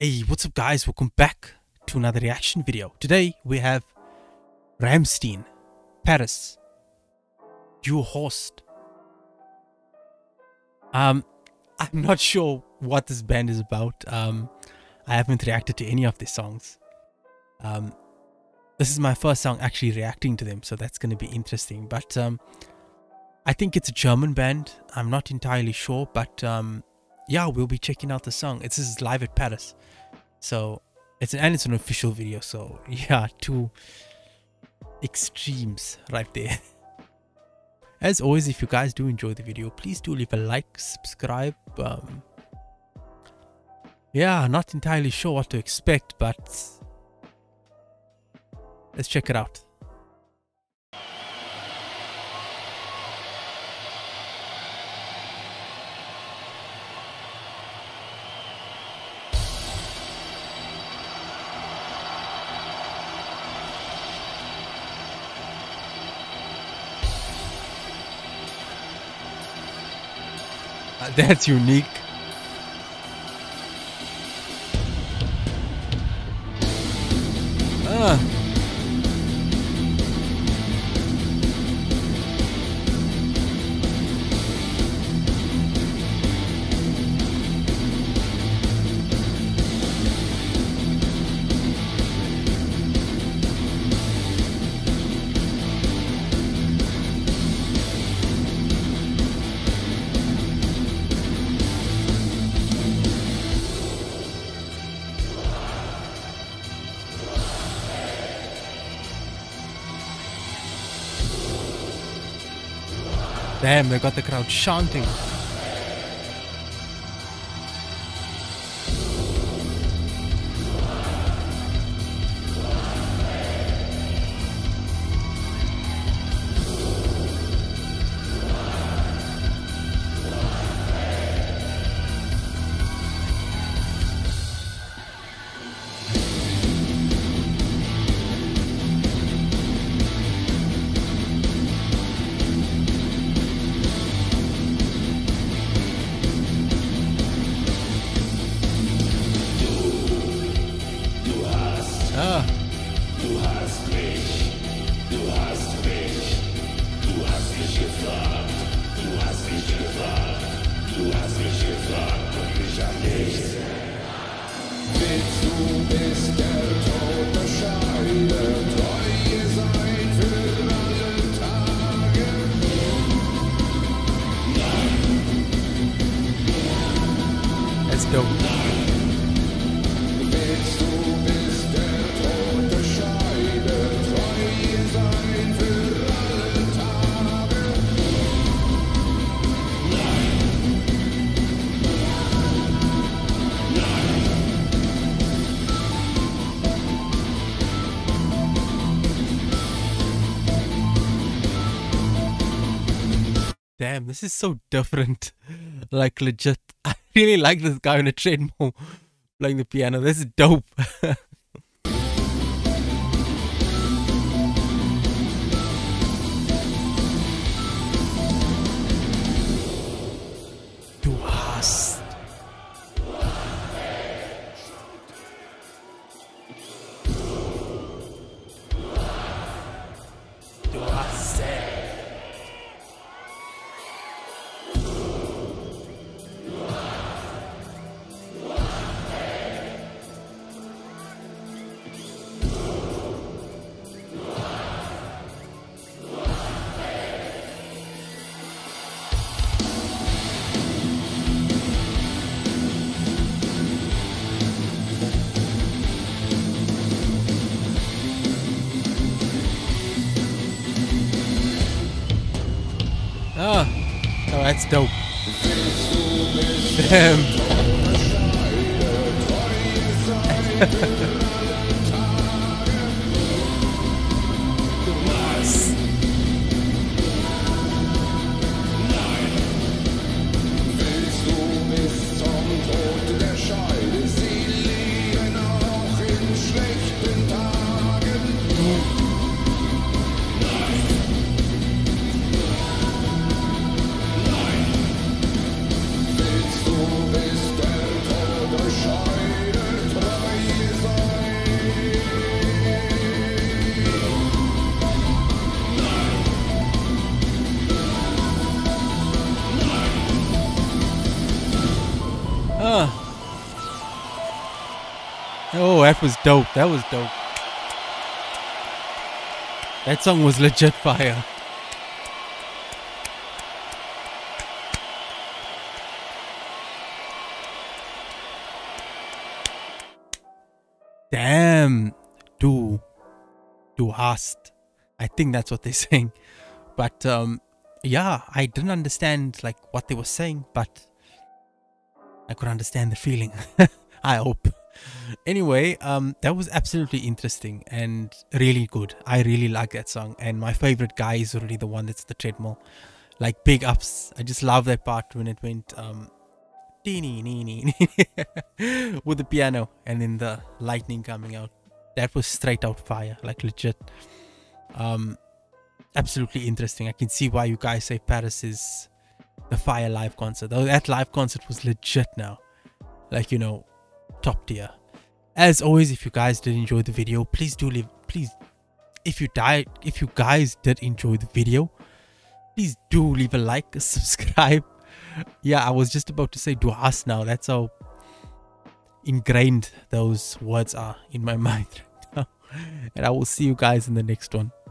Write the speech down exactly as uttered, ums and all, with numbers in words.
Hey, what's up guys, welcome back to another reaction video. Today we have Rammstein, Paris, Du Hast. Um, I'm not sure what this band is about. Um, I haven't reacted to any of their songs. Um, this is my first song actually reacting to them, so that's going to be interesting. But um, I think it's a German band. I'm not entirely sure, but um, yeah, we'll be checking out the song. It's this is live at Paris. So it's an, and it's an official video, so yeah, two extremes right there. As always, if you guys do enjoy the video, please do leave a like, subscribe. Um, yeah, not entirely sure what to expect, but let's check it out. Uh, that's unique. Ah. Damn, they got the crowd chanting. Ah. Du hast mich, du hast mich, du hast mich gefragt, du hast mich gefragt, du hast mich gefragt und ich hab nichts. Willst du bis der Tod bescheidet, Treue sein für alle Tage? Nein. Let's go. Willst du Damn, this is so different. Like legit. I really like this guy on a treadmill playing the piano. This is dope. Du hast. Du hast. Ah, oh, that's dope. Damn. Du bist der Tod, Oh, that was dope. That was dope. That song was legit fire. Damn. Du. Du hast. I think that's what they're saying. But um, yeah, I didn't understand like what they were saying, but I could understand the feeling. I hope. Anyway, um, that was absolutely interesting and really good. I really like that song, and my favorite guy is already the one that's the treadmill. Like big ups. I just love that part when it went um, with the piano and then the lightning coming out. That was straight out fire, like legit. Um, absolutely interesting. I can see why you guys say Paris is the fire live concert. Though that live concert was legit now, like, you know, top tier. As always, if you guys did enjoy the video, please do leave. Please, if you died, if you guys did enjoy the video, please do leave a like, a subscribe. Yeah, I was just about to say Du hast now. That's how ingrained those words are in my mind right now. And I will see you guys in the next one.